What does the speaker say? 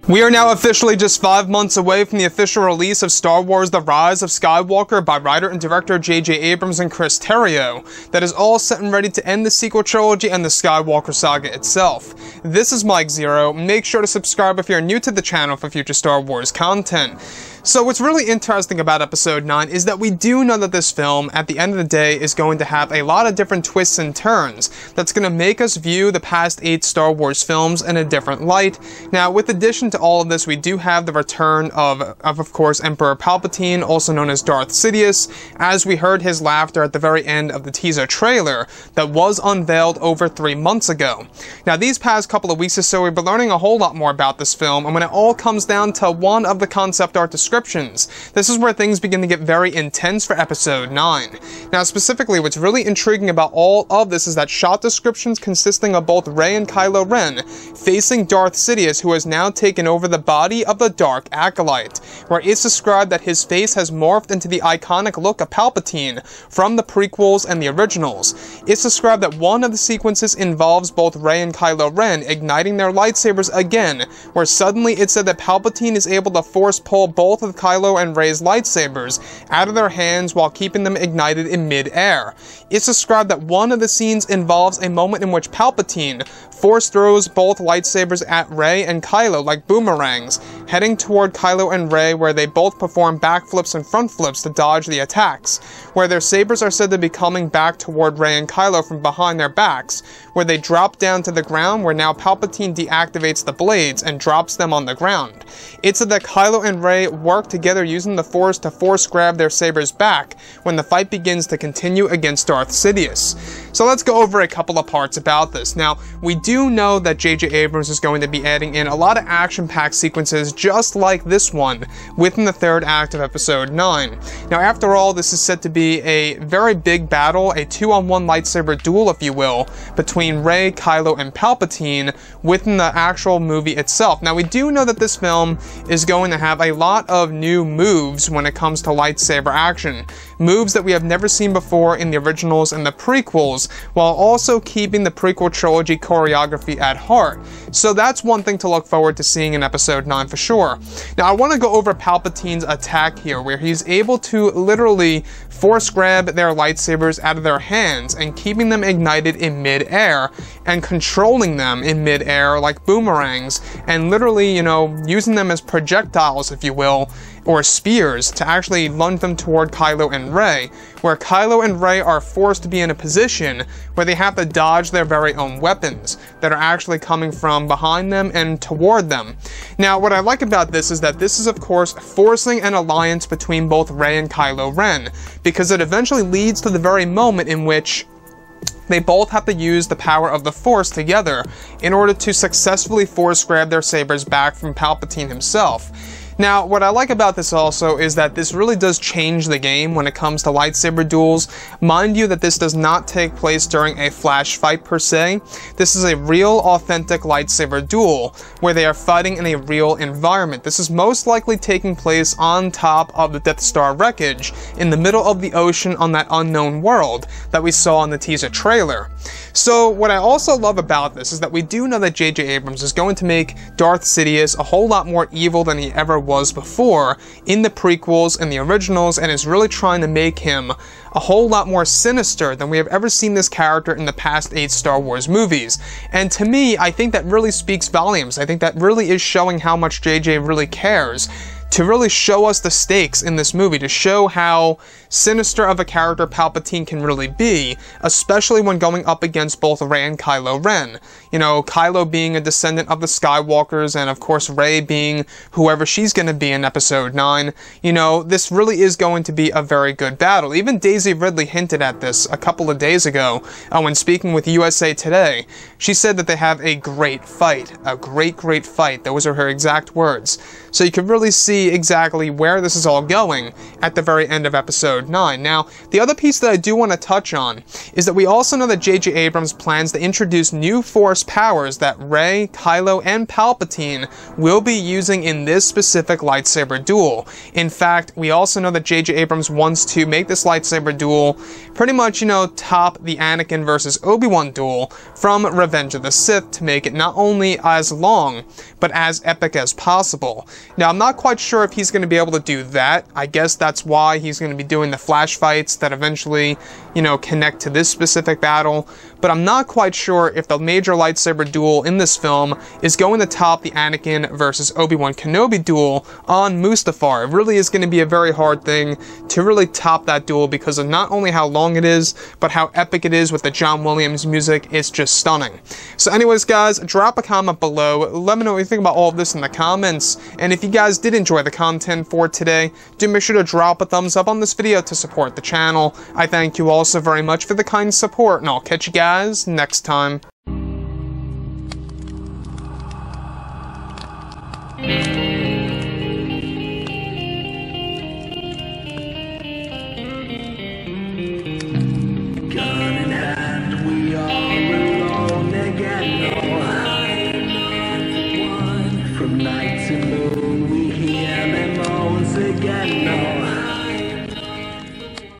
We are now officially just 5 months away from the official release of Star Wars: The Rise of Skywalker by writer and director J.J. Abrams and Chris Terrio, that is all set and ready to end the sequel trilogy and the Skywalker saga itself. This is Mike Zero. Make sure to subscribe if you're new to the channel for future Star Wars content. So what's really interesting about Episode 9 is that we do know that this film, at the end of the day, is going to have a lot of different twists and turns that's going to make us view the past 8 Star Wars films in a different light. Now, with addition to all of this, we do have the return of course, Emperor Palpatine, also known as Darth Sidious, as we heard his laughter at the very end of the teaser trailer that was unveiled over 3 months ago. Now, these past couple of weeks or so, we've been learning a whole lot more about this film, and when it all comes down to one of the concept art descriptions, this is where things begin to get very intense for Episode 9. Now, specifically, what's really intriguing about all of this is that shot descriptions consisting of both Rey and Kylo Ren facing Darth Sidious, who has now taken over the body of the Dark Acolyte, where it's described that his face has morphed into the iconic look of Palpatine from the prequels and the originals. It's described that one of the sequences involves both Rey and Kylo Ren igniting their lightsabers again, where suddenly it's said that Palpatine is able to force pull both of Kylo and Rey's lightsabers out of their hands while keeping them ignited in mid-air. It's described that one of the scenes involves a moment in which Palpatine force throws both lightsabers at Rey and Kylo like boomerangs, heading toward Kylo and Rey, where they both perform backflips and front flips to dodge the attacks, where their sabers are said to be coming back toward Rey and Kylo from behind their backs, where they drop down to the ground, where now Palpatine deactivates the blades and drops them on the ground. It's said that Kylo and Rey work together using the Force to force grab their sabers back when the fight begins to continue against Darth Sidious. So let's go over a couple of parts about this. Now, we do know that J.J. Abrams is going to be adding in a lot of action-packed sequences just like this one within the third act of Episode 9. Now, after all, this is set to be a very big battle, a 2-on-1 lightsaber duel, if you will, between Rey, Kylo, and Palpatine within the actual movie itself. Now, we do know that this film is going to have a lot of new moves when it comes to lightsaber action. Moves that we have never seen before in the originals and the prequels, while also keeping the prequel trilogy choreography at heart. So that's one thing to look forward to seeing in Episode 9 for sure. Now, I want to go over Palpatine's attack here, where he's able to literally force grab their lightsabers out of their hands and keeping them ignited in mid-air and controlling them in mid-air like boomerangs, and literally, using them as projectiles, if you will, or spears to actually lunge them toward Kylo and Rey, where Kylo and Rey are forced to be in a position where they have to dodge their very own weapons that are actually coming from behind them and toward them. Now, what I like about this is that this is, of course, forcing an alliance between both Rey and Kylo Ren, because it eventually leads to the very moment in which they both have to use the power of the Force together in order to successfully force grab their sabers back from Palpatine himself. Now, what I like about this also is that this really does change the game when it comes to lightsaber duels. Mind you that this does not take place during a flash fight per se. This is a real, authentic lightsaber duel where they are fighting in a real environment. This is most likely taking place on top of the Death Star wreckage in the middle of the ocean on that unknown world that we saw in the teaser trailer. So, what I also love about this is that we do know that J.J. Abrams is going to make Darth Sidious a whole lot more evil than he ever was before in the prequels and the originals, and is really trying to make him a whole lot more sinister than we have ever seen this character in the past 8 Star Wars movies. And to me, I think that really speaks volumes. I think that really is showing how much JJ really cares to really show us the stakes in this movie, to show how sinister of a character Palpatine can really be, especially when going up against both Rey and Kylo Ren. Kylo being a descendant of the Skywalkers, and of course Rey being whoever she's going to be in Episode 9. This really is going to be a very good battle. Even Daisy Ridley hinted at this a couple of days ago when speaking with USA Today. She said that they have a great fight, a great fight. Those are her exact words. So you can really see see exactly where this is all going at the very end of episode 9. Now, the other piece that I do want to touch on is that we also know that J.J. Abrams plans to introduce new Force powers that Rey, Kylo, and Palpatine will be using in this specific lightsaber duel. In fact, we also know that J.J. Abrams wants to make this lightsaber duel pretty much, top the Anakin versus Obi-Wan duel from Revenge of the Sith to make it not only as long, but as epic as possible. Now, I'm not quite sure if he's going to be able to do that. I guess that's why he's going to be doing the flash fights that eventually, connect to this specific battle. But I'm not quite sure if the major lightsaber duel in this film is going to top the Anakin versus Obi-Wan Kenobi duel on Mustafar. It really is going to be a very hard thing to really top that duel because of not only how long it is, but how epic it is with the John Williams music. It's just stunning. So anyways, guys, drop a comment below. Let me know what you think about all of this in the comments. And if you guys did enjoy the content for today, do make sure to drop a thumbs up on this video to support the channel. I thank you all so very much for the kind support, and I'll catch you guys next time.